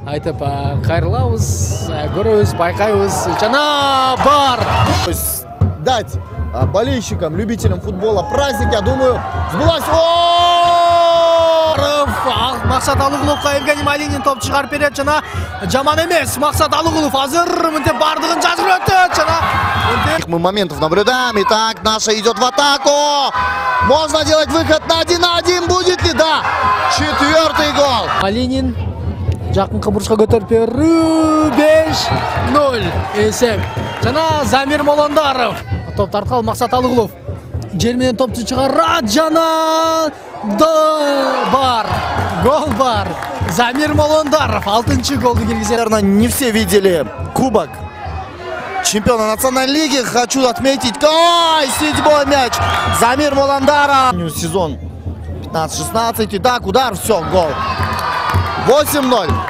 айтып кайрылабыз, көрөбүз, байкайбыз. Жана бар. То есть дать болельщикам, любителям футбола праздник, я думаю, сбылась. Максат Алыгуловго Евгений Малинин топ чыгарып берет жана жаман эмес. Максат Алыгулов азыр мынтип бардыгын жазып өтөт жана Мы моментов наблюдаем. Итак, наша идет в атаку. Можно делать выход на 1-1. Будет ли? Да. 4-й гол. Малинин жакынкы бурчка көтөрүп берүү 5-0 эсеп. Жана Замир Молондаров топ тарткан Максат Алыгулов жер менен топчу чыгарат жана бар. Гол бар. Замир Молондаров 6-чы голду киргизет. Наверное, не все видели кубок чемпиона национальной лиги. Хочу отметить, 7-й мяч. Замир Молондаров. Сезон 15-16. Итак, удар, все, гол. 8-0.